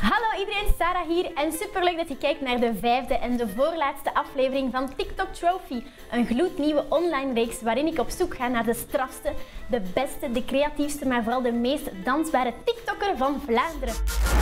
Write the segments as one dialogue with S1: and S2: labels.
S1: Hallo iedereen, Sarah hier en superleuk dat je kijkt naar de vijfde en de voorlaatste aflevering van TikTok Trophy. Een gloednieuwe online reeks waarin ik op zoek ga naar de strafste, de beste, de creatiefste, maar vooral de meest dansbare TikToker van Vlaanderen.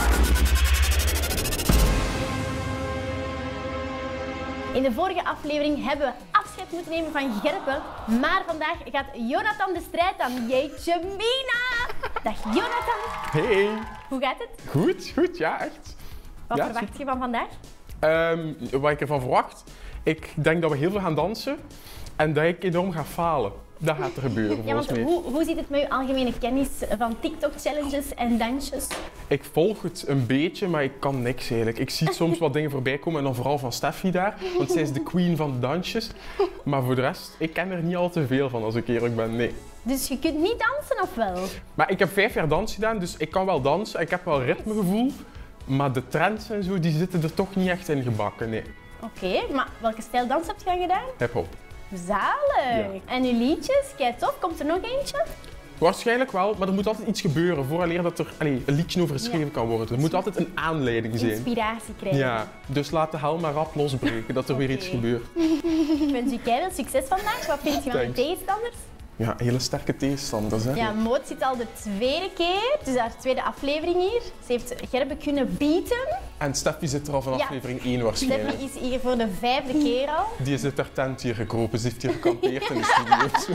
S1: In de vorige aflevering hebben we afscheid moeten nemen van Gerben, maar vandaag gaat Jonathan de strijd aan. Jeetje mina! Dag Jonathan!
S2: Hey!
S1: Hoe gaat het?
S2: Goed, ja, echt.
S1: Wat verwacht je van vandaag?
S2: Wat ik ervan verwacht? Ik denk dat we heel veel gaan dansen en dat ik enorm ga falen. Dat gaat er gebeuren volgens mij.
S1: Hoe zit het met je algemene kennis van TikTok-challenges en dansjes?
S2: Ik volg het een beetje, maar ik kan niks eigenlijk. Ik zie soms wat dingen voorbij komen en dan vooral van Steffi daar, want zij is de queen van de dansjes. Maar voor de rest, ik ken er niet al te veel van als ik eerlijk ben, nee.
S1: Dus je kunt niet dansen of wel?
S2: Maar ik heb 5 jaar dans gedaan, dus ik kan wel dansen. Ik heb wel ritmegevoel, maar de trends en zo, die zitten er toch niet echt in gebakken, nee.
S1: Oké, maar welke stijl dans heb je dan gedaan?
S2: Hip-hop.
S1: Zalig! Ja. En uw liedjes, kijk tof, komt er nog eentje?
S2: Waarschijnlijk wel, maar er moet altijd iets gebeuren vooraleer dat er een liedje over geschreven kan worden. Er moet altijd een aanleiding zijn.
S1: Inspiratie krijgen.
S2: Ja, dus laat de hel maar rap losbreken, dat er weer iets gebeurt.
S1: Ik wens u keihard succes vandaag. Wat vind je van de tegenstanders?
S2: Ja, hele sterke tegenstanders, hè?
S1: Ja, Maud zit al de tweede keer, dus haar tweede aflevering hier. Ze heeft Gerben kunnen beaten.
S2: En Steffi zit er al van aflevering 1 waarschijnlijk.
S1: Steffi is hier voor de 5e keer al.
S2: Die is uit haar tent hier gekropen, ze heeft hier gekampeerd in de studio.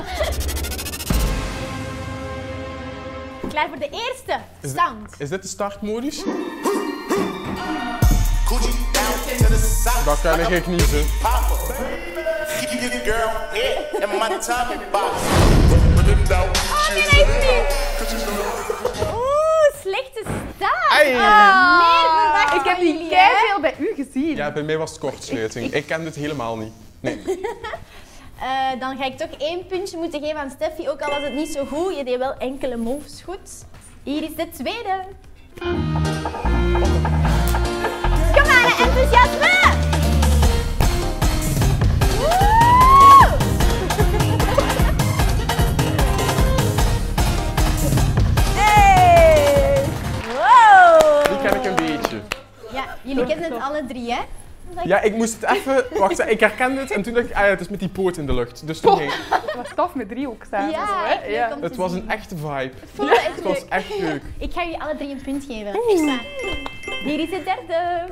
S1: Klaar voor de eerste stand.
S2: Is dit de startmodus? Dat kan ik niet, hè.
S1: Oeh, slechte start.
S2: Hey.
S1: Meer verwacht
S3: ik heb
S1: van
S3: die
S1: jullie,
S3: keiveel bij u gezien.
S2: Ja, bij mij was het kortsluiting. Ik ken dit helemaal niet. Nee.
S1: Dan ga ik toch 1 puntje moeten geven aan Steffi, ook al was het niet zo goed. Je deed wel enkele moves goed. Hier is de tweede. Kom aan, enthousiasme! Woe! Hey! Wow!
S2: Die ken ik een beetje.
S1: Ja, jullie kennen het alle drie, hè?
S2: Ja, ik moest het even... Wacht, ik herkende het en toen dacht ik, het is met die poot in de lucht. Dus toen ging ik...
S3: Het was tof met driehoek samen.
S1: Ja,
S3: zo, hè?
S1: echt leuk om te
S2: Het was
S1: zien.
S2: een echte vibe.
S1: Voelde echt
S2: Het was
S1: leuk.
S2: echt leuk.
S1: Ik ga jullie alle 3 een punt geven. Echt waar. Hier is de derde.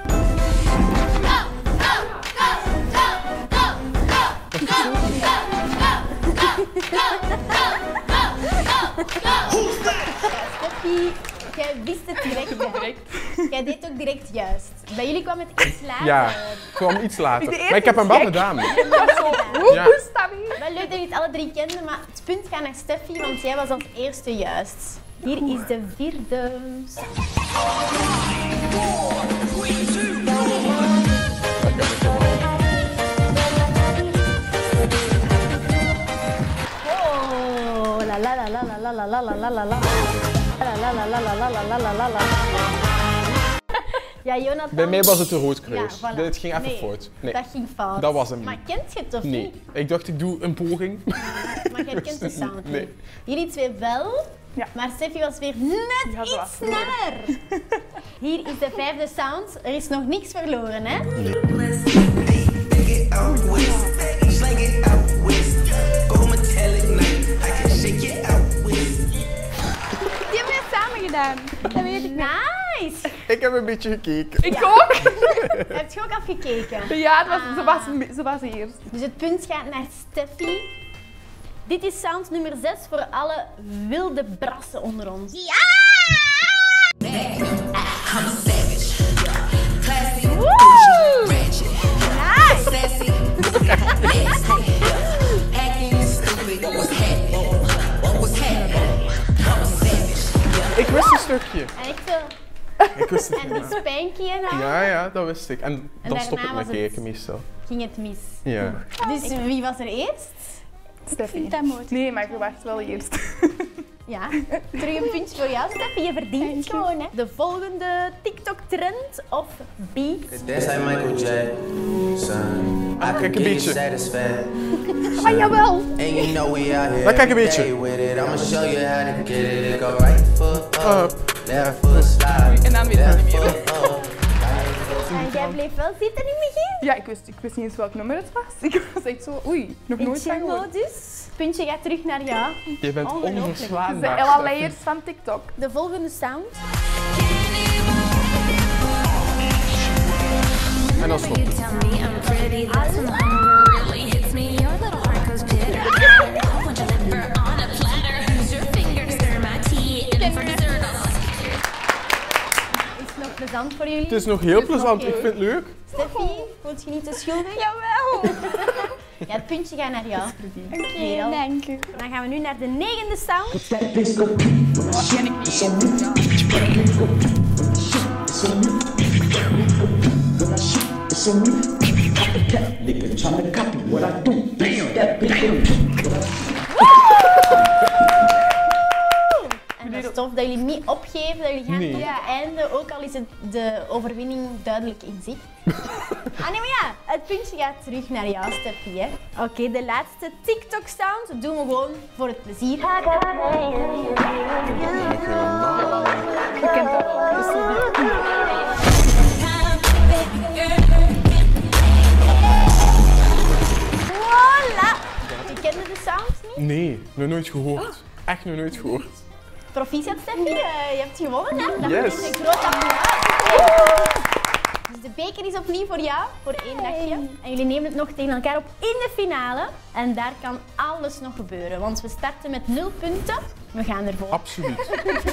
S1: Steffi, jij wist het direct. Jij deed ook direct juist. Bij jullie kwam het iets later.
S2: Ja, het kwam iets later.
S3: De
S2: Maar ik heb hem wel gedaan. Ja.
S3: Hoe staat ie?
S1: Wel leuk dat jullie het alle 3 kenden, maar het punt gaat naar Steffi, want jij was als eerste juist. Hier is de vierde. Oh, la la la la la la la la la la la. La la la la la la la la la la. Ja, Jonathan.
S2: Bij mij was het een rood kruis.
S1: Ja, voilà.
S2: Dit ging even
S1: Nee,
S2: fout. Nee,
S1: dat ging fout.
S2: dat was hem
S1: Maar
S2: niet.
S1: kent je het of
S2: Nee.
S1: niet?
S2: Ik dacht, ik doe een poging.
S1: Maar jij kent de sound
S2: Nee.
S1: niet. Jullie twee wel,
S3: Ja.
S1: maar Steffi was weer net
S3: Ja, zo
S1: iets sneller. Hier is de 5e sound. Er is nog niks verloren, hè?
S3: Die hebben we samen gedaan. Dat weet ik.
S1: Nice!
S2: Ik heb een beetje gekeken.
S3: Ik ook.
S1: Heb je ook afgekeken?
S3: Ja, ze was eerst.
S1: Dus het punt gaat naar Steffi. Dit is sound nummer 6 voor alle wilde brassen onder ons. Ja! Woe! Nice!
S2: Ik wist een stukje.
S1: En echt zo.
S2: Ik wist het.
S1: En die spanky en al.
S2: Ja, dat wist ik. En dan stop ik
S1: daarna
S2: met
S1: was het-
S2: kijken meestal.
S1: Ging het mis.
S2: Ja.
S1: Dus wie was er eerst?
S3: Steffi.
S1: dat mooi.
S3: Nee, maar ik verwacht wel eerst.
S1: Ja, terug een puntje voor jou, Steffi. Je verdient het gewoon, hè. De volgende TikTok-trend of beat.
S4: Dance like Michael Jackson.
S2: Ah, kijk een beetje.
S3: Ah, jawel.
S4: And you know we out here
S2: Maar kijk een
S4: every
S2: beetje.
S4: day with it. I'ma show you how to get it. Go right foot
S2: Up.
S4: up, left foot slide.
S3: En dan weer
S4: Left
S3: niet meer.
S4: foot
S1: bleef wel zitten in het begin.
S3: Ja, ik wist niet eens welk nummer het was. Ik was echt zo, oei, nog nooit van gehoord.
S1: dus. Puntje gaat terug naar jou.
S2: Je bent
S1: Ongelooflijk.
S3: De
S2: onverslaanbaar.
S3: Ella
S2: Steffi.
S3: Leyers van TikTok.
S1: De volgende sound.
S2: En dan stop. Is het nog plezant voor jullie? Het is nog heel plezant, ik vind het leuk.
S1: Steffi, voelt je niet te schuldig?
S3: Jawel.
S1: Ja, het puntje gaat naar jou.
S3: Oké, dank u.
S1: Dan gaan we nu naar de negende sound. En dat is tof dat jullie niet opgeven, dat jullie gaan
S2: Nee.
S1: tot het einde, ook al is het de overwinning duidelijk in zicht. Ah nee, maar ja, het puntje gaat terug naar jou, Steffi. Oké, de laatste TikTok-sound doen we gewoon voor het plezier.
S3: Je kent dat wel.
S1: Voilà! Je kende de sound niet?
S2: Nee, nog nooit gehoord. Echt nog nooit gehoord.
S1: Proficiat, Steffi, je hebt gewonnen, hè? Dat
S2: Yes.
S1: is een groot applaus. Dus de beker is opnieuw voor jou, voor 1 dagje. En jullie nemen het nog tegen elkaar op in de finale. En daar kan alles nog gebeuren, want we starten met 0 punten. We gaan ervoor.
S2: Absoluut.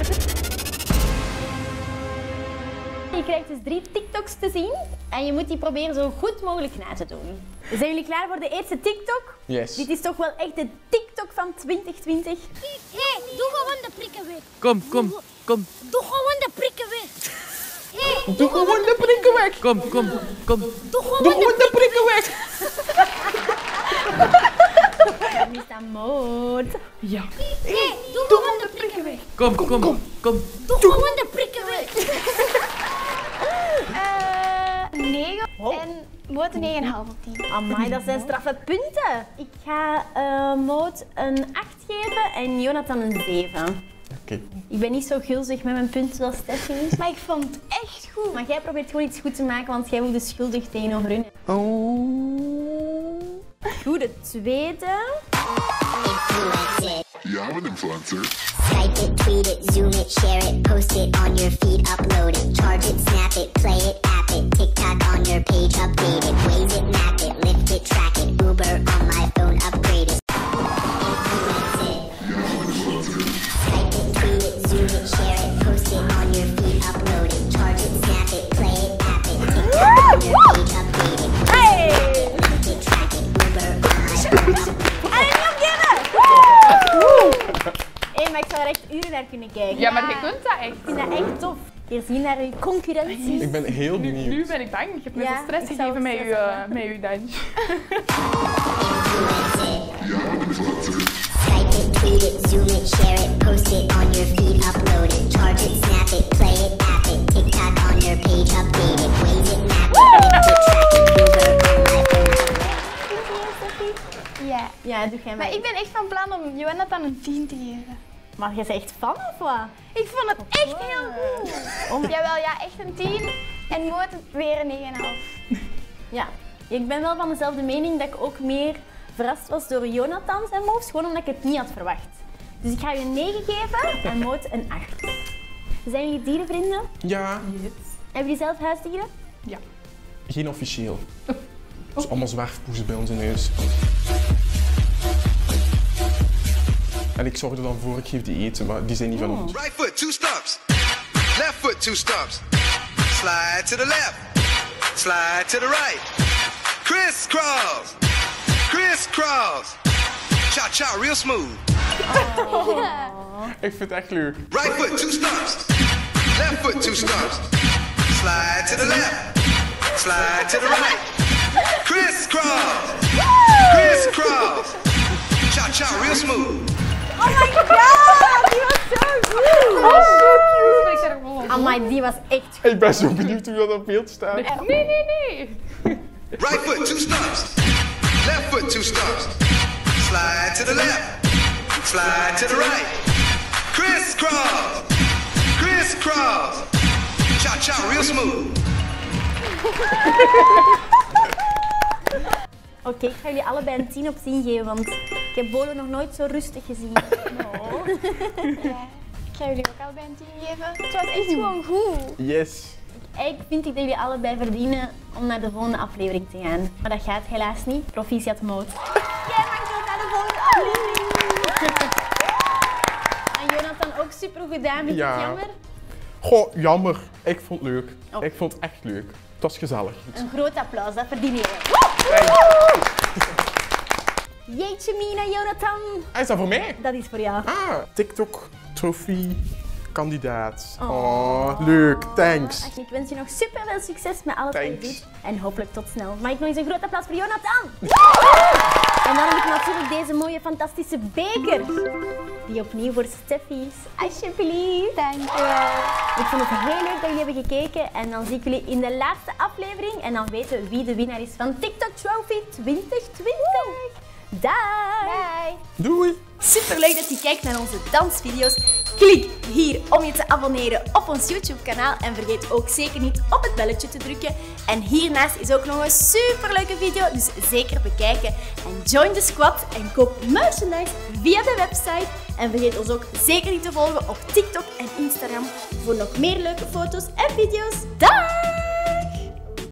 S1: Je krijgt dus 3 TikToks te zien en je moet die proberen zo goed mogelijk na te doen. Zijn jullie klaar voor de eerste TikTok?
S2: Yes.
S1: Dit is toch wel echt de TikTok van 2020.
S5: Hé, doe gewoon de prikken weg.
S6: Kom.
S5: Doe gewoon de prikken weg. Hé,
S2: Doe gewoon de prikken weg!
S6: Kom.
S5: doe gewoon
S2: Doe gewoon de prikken weg!
S1: Ja, nu staat Moot.
S3: Ja.
S5: Hé, doe gewoon de prikken weg.
S6: Kom.
S5: Doe gewoon de prikken weg.
S3: 9
S1: Wow.
S3: en Moot een 9,5 op 10.
S1: Amai, dat zijn straffe punten. Ik ga Moot een 8 geven en Jonathan een 7.
S2: Oké.
S1: Ik ben niet zo gulzig met mijn punten zoals Steffi is.
S3: Maar ik vond het echt goed.
S1: Maar jij probeert gewoon iets goed te maken, want jij voelt schuldig tegenover hun. Goed, de tweede.
S7: Yeah, I'm an influencer.
S8: Type it, tweet it, zoom it, share it, post it on your feed, upload it, charge it, snap it, play it, app it, TikTok on your page, update it, Waze it, map it, lift it, track it, Uber on my phone, upgrade it. Influence it.
S7: Yeah, I'm an influencer.
S8: Type it, tweet it, zoom it, share it, post it on your feed, upload it, charge it, snap it, play it, app it, TikTok on your page, update it, lift it, track it, Uber on my phone.
S1: En niet opgeven! Hé, maar ik zou er echt uren naar kunnen kijken.
S3: Ja, maar je kunt dat echt.
S1: Ik vind dat echt tof. Hier zien naar uw concurrentie.
S2: Ik ben heel benieuwd.
S3: Nu ben ik bang. Je hebt me
S1: Ja,
S3: zo stress
S1: ik zou
S3: gegeven met
S1: stress hebben.
S3: met uw dans.
S7: Yeah, I'm an influencer.
S8: Type it, tweet it, zoom it, share it, post it on your feed, upload it, charge it, snap it, play it, app it, TikTok on your page, update it, Waze it, map it, lift it, track it, Uber on my phone.
S3: Ja.
S1: Ja, doe jij maar.
S3: Maar ik ben echt van plan om Jonathan een 10 te geven.
S1: Maar jij bent echt fan of wat?
S3: Ik vond het echt heel goed. Jawel, ja, echt een 10. En Moot weer een 9,5.
S1: Ja. Ik ben wel van dezelfde mening dat ik ook meer verrast was door Jonathan zijn moves, gewoon omdat ik het niet had verwacht. Dus ik ga je een 9 geven en Moot een 8. Zijn jullie dierenvrienden?
S2: Ja,
S1: Hebben jullie zelf huisdieren?
S3: Ja.
S2: geen officieel. Het is allemaal zwerfpoes bij ons in huis. En ik zorg er dan voor, ik geef die eten, maar die zijn niet van ons.
S9: Right foot, 2 stumps. Left foot, 2 stumps. Slide to the left. Slide to the right. Crisscross. Crisscross. Cha cha, real smooth.
S2: Ik vind het echt leuk.
S9: Right foot, 2 stumps. Left foot, 2 stumps. Slide to the left. Slide to the right. Crisscross. Crisscross. Cha cha, real smooth.
S1: Oh my god, die was zo goed! Amai, die was echt goed.
S2: Ik ben zo benieuwd hoe dat op beeld staat.
S3: Nee.
S9: Right foot, 2 stumps. Left foot, 2 stumps. Slide to the left. Slide to the right. Crisscross. Crisscross. Cha cha, real smooth.
S1: Oké, ik ga jullie allebei een 10 op 10 geven, want ik heb Bolo nog nooit zo rustig gezien.
S3: Oh. Ja. Ik ga jullie ook allebei een 10 geven. Het was echt gewoon goed.
S2: Yes.
S1: Eigenlijk vind ik dat jullie allebei verdienen om naar de volgende aflevering te gaan. Maar dat gaat helaas niet. Proficiat Moot. Jij mag zo naar de volgende aflevering. En Jonathan ook super goed gedaan. Vind je het jammer?
S2: Goh, jammer. Ik vond het leuk.
S1: Oh.
S2: Ik vond het echt leuk. Het was gezellig.
S1: Een groot applaus, dat verdien je. Jeetje Mina, Jonathan.
S2: Is dat voor mij?
S1: Dat is voor jou.
S2: Ah, TikTok trofee kandidaat. Oh, leuk. Thanks.
S1: Ik wens je nog super veel succes met alles wat je
S2: Thanks.
S1: doet. En hopelijk tot snel. Mag ik nog eens een groot applaus voor Jonathan? En dan heb ik natuurlijk deze mooie, fantastische beker. Die opnieuw voor Steffi is. Alsjeblieft.
S3: Dankjewel.
S1: Ik vond het heel leuk dat jullie hebben gekeken. En dan zie ik jullie in de laatste aflevering. En dan weten we wie de winnaar is van TikTok Trophy 2020. Daag!
S3: Bye.
S2: Doei.
S1: Superleuk dat je kijkt naar onze dansvideo's. Klik hier om je te abonneren op ons YouTube kanaal. En vergeet ook zeker niet op het belletje te drukken. En hiernaast is ook nog een superleuke video, dus zeker bekijken. En join the squad en koop merchandise via de website. En vergeet ons ook zeker niet te volgen op TikTok en Instagram voor nog meer leuke foto's en video's. Daag!